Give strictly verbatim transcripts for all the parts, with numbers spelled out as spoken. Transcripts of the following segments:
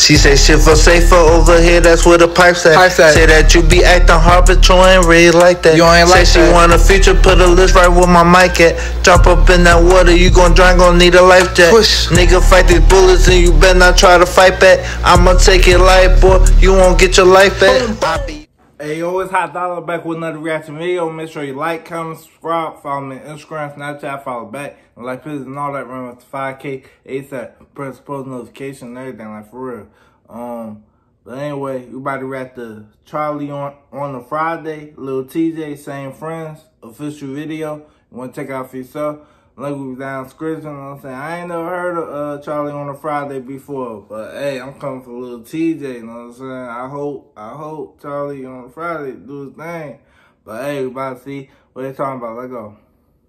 She say shit for safer over here, that's where the pipes at. Pipes at. Say that you be acting hard, but you ain't really like that. You ain't say like she that. want a feature, put a list right where my mic at. Drop up in that water, you gon' drown, gon' need a life jacket. Push. Nigga fight these bullets and you better not try to fight back. I'ma take it light, boy, you won't get your life back. Hey yo, it's Hot Dollar back with another reaction video. Make sure you like, comment, subscribe, follow me on Instagram, Snapchat, follow back, and like this and all that. Run up to five K ASAP. Press post notification and everything, like for real. Um, but anyway, we about to react to Charlie on on a Friday. Lil T J, Same Friends official video. You want to check out for yourself? Like we was down description, you know what I'm saying? I ain't never heard of uh, Charlie on a Friday before, but hey, I'm coming for Lil T J, you know what I'm saying? I hope, I hope Charlie on a Friday do his thing. But hey, we about to see what they talking about. Let's go.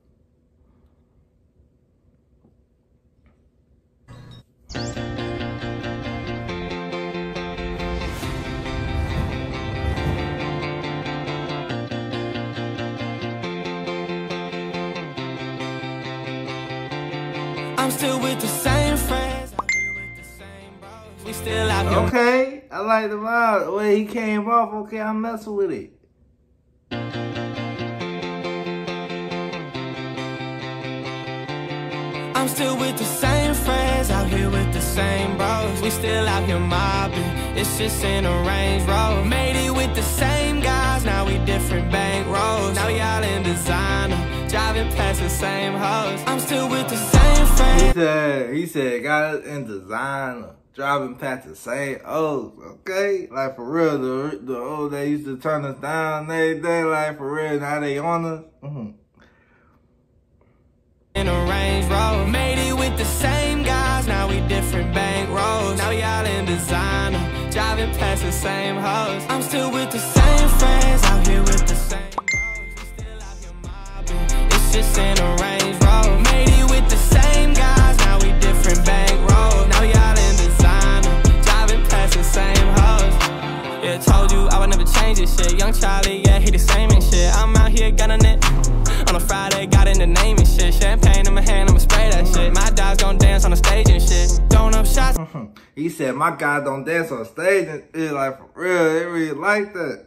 I'm still with the same friends. I'm here with the same bros. We still out here. Okay, I like the vibe. The way he came off, okay, I'm messing with it. I'm still with the same friends. Out here with the same bros. We still out here mobbing. It's just in a Range Rover. Made it with the same guys. Now we different bank roads. Now y'all in designer. Driving past the same hoes. I'm still with the same friends. He said, he said, got us in designer, driving past the same O's, okay? Like for real, the the old they used to turn us down every day, like for real, now they on us. Mm-hmm. In a Range Rover. Made it with the same guys. Now we different bank roads. Now y'all in designer. Driving past the same hoes. I'm still with the same friends. Out here with the same bros. We still out here mobbing. It's just in a Range Rover. Made it with the same guys. Now we different bank roads. Now y'all in designer. Driving past the same hoes. Yeah, told you I would never change this shit. Young Charlie, yeah, he the same and shit. I'm out here gunning it. On a Friday, got in the name and shit. Champagne in my hand, I'ma spray that shit. My dogs gon' dance on the stage and shit. Throwing up shots. He said, my guy don't dance on stage and shit. Like for real, they really like that.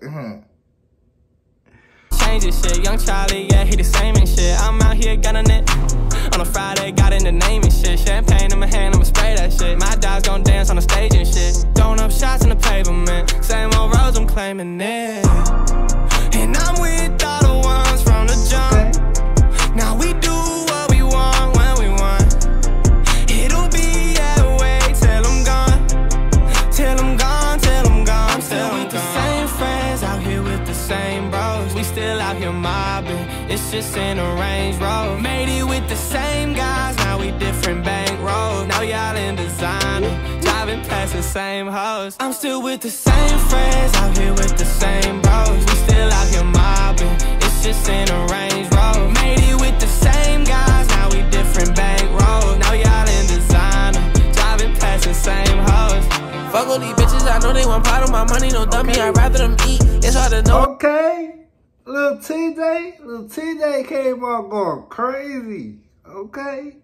Change this shit. Young Charlie, yeah, he the same and shit. I'm out here gunning it. On a Friday, got in the name and shit. Champagne in my hand, I'ma spray that shit. My dogs gon' dance on the stage and shit. Throwing up shots in the pavement. Same old roads, I'm claiming it. And I'm with all the ones from the jump. Now we do what we want when we want. It'll be that way till I'm gone. Till I'm gone, till I'm gone. I'm still with the same friends. Out here with the same bros. We still out here mobbing. It's just in a Range Rover. Made it with the same guys. Now we different bank roads. Now y'all in designer. Driving past the same hoes. I'm still with the same friends. Out here with the same bros. We still out here mobbing. It's just in a Range Rover. Made it with the same guys. Now we different bank roads. Now y'all in designer. Driving past the same hoes. Fuck all these bitches. I know they want part of my money. No dummy. Okay. I'd rather them eat. It's hard to know. Okay. Lil T J, Lil T J came out going crazy. Okay.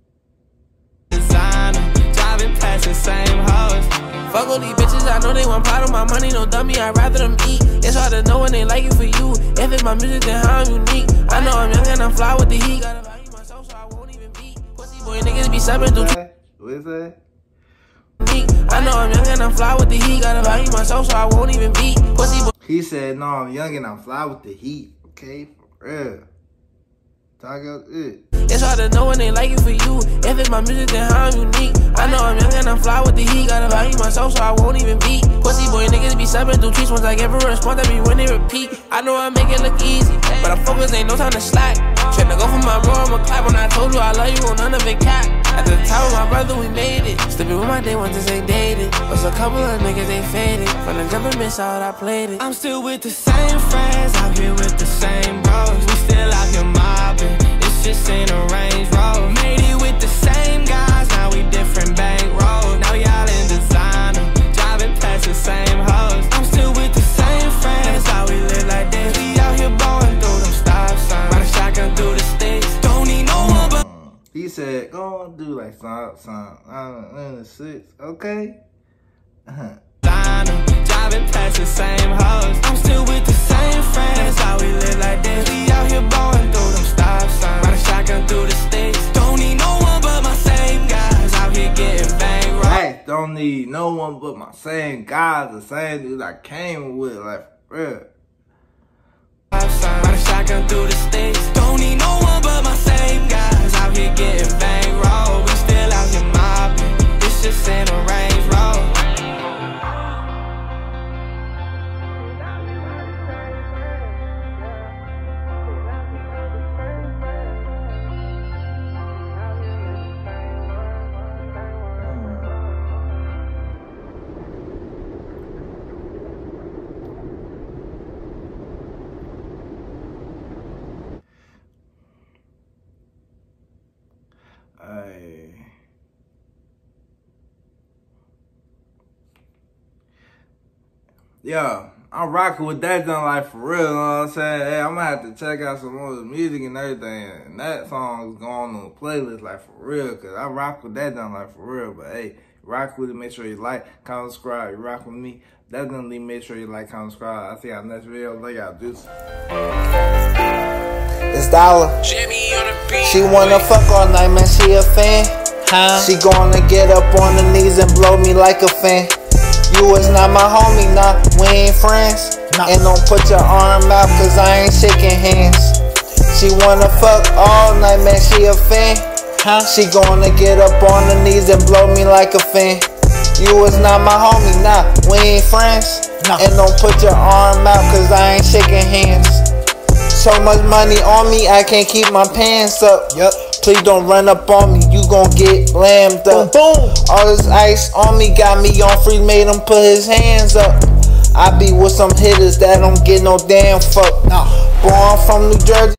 Designer. Driving past the same hoes. Fuck all these bitches, I know they want part of my money, no dummy, I'd rather them eat. It's hard to know when they like it for you. If it's my music, then how I'm unique. I know I'm young and I'm fly with the heat. Gotta value myself so I won't even beat. Pussy boy niggas be subbing through. What is that? I know I'm young and I'm fly with the heat. Gotta value myself so I won't even beat. Pussy boy. He said, no, I'm young and I'm fly with the heat. Okay, for real. Talk out it. It's hard to know when they like it for you. If it's my music, then how I'm unique. I know I'm young and I'm fly with the heat. Gotta value myself so I won't even beat. Pussy boy niggas be subbing through tweets. Once I give a response, that be when they repeat. I know I make it look easy, but I'm focused, ain't no time to slack. Tryna go for my bro, I'ma clap. When I told you I love you, on none of it cap. At the top of my brother, we made it. Slipping with my day ones, this ain't dated. But a couple of niggas, they faded. From the jump and miss out, I played it. I'm still with the same friends. Out here with the same bros. We still out here mobbing. It's just in a Range Rover. Made it with the same guys. Now we different bank roads. Now y'all in designer. Driving past the same hoes. I'm still with the same friends. That's how we live like this. We out here blowing through them stop signs. Ride a shotgun through the sticks. Don't need no one but. He said, go on, do like some, some, uh, in the six, okay? Driving past the same hoes. I'm still with the same friends. That's how we live like this. We out here blowing through them stop signs. Ride a shotgun through the sticks. Don't need no one but my same guys. Out here getting bang right. Hey, don't need no one but my same guys, the same dude I came with, like, for real. Ride a shotgun through the sticks. Don't need no one but my same guys. Out here getting bang roll. We still out here mobbing. It's just in a Range Rover. Hey. Yeah, I'm rocking with that done like for real, you know what I'm saying? Hey, I'm gonna have to check out some more of the music and everything, and that song is going on the playlist like for real, cause I rock with that done like for real. But hey, rock with it, make sure you like, comment, subscribe. You rock with me, definitely make sure you like, comment, subscribe. I'll see y'all next video. Love y'all, deuces. It's Dollar. She wanna fuck all night, man, she a fan. Huh? She gonna get up on her knees and blow me like a fan. You is not my homie, nah, we ain't friends. No. And don't put your arm out, cause I ain't shaking hands. She wanna fuck all night, man, she a fan. Huh? She gonna get up on her knees and blow me like a fan. You is not my homie, nah, we ain't friends. No. And don't put your arm out, cause I ain't shaking hands. So much money on me, I can't keep my pants up. Yep. Please don't run up on me, you gon' get lammed up. Boom, boom. All this ice on me got me on free, made him put his hands up. I be with some hitters that don't get no damn fuck. Nah. Born from New Jersey.